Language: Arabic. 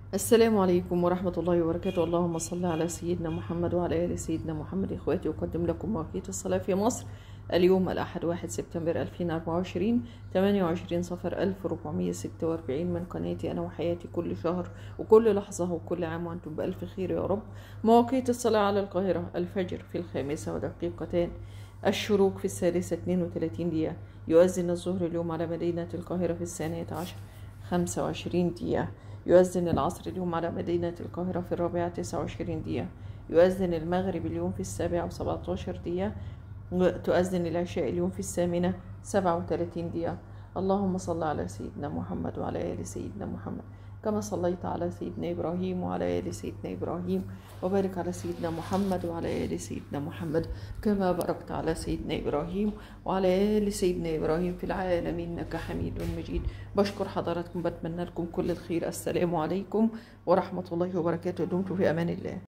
السلام عليكم ورحمة الله وبركاته. اللهم صل على سيدنا محمد وعلى آل سيدنا محمد. إخواتي، أقدم لكم مواقيت الصلاة في مصر. اليوم الأحد 1 سبتمبر 2024، 28 صفر 1446، من قناتي أنا وحياتي كل شهر وكل لحظة وكل عام وأنتم بألف خير يا رب. مواقيت الصلاة على القاهرة: الفجر في 5:02، الشروق في 6:32، يؤذن الظهر اليوم على مدينة القاهرة في 12:25، 25 دقيقة. يؤذن العصر اليوم على مدينة القاهرة في 4:29، يؤذن المغرب اليوم في 7:17، تؤذن العشاء اليوم في 8:37. اللهم صل على سيدنا محمد وعلى آل سيدنا محمد كما صليت على سيدنا إبراهيم وعلى آل سيدنا إبراهيم، وبارك على سيدنا محمد وعلى آل سيدنا محمد كما باركت على سيدنا إبراهيم وعلى آل سيدنا إبراهيم في العالمين إنك حميد مجيد. بشكر حضراتكم، بتمنى لكم كل الخير. السلام عليكم ورحمة الله وبركاته. دمتم في أمان الله.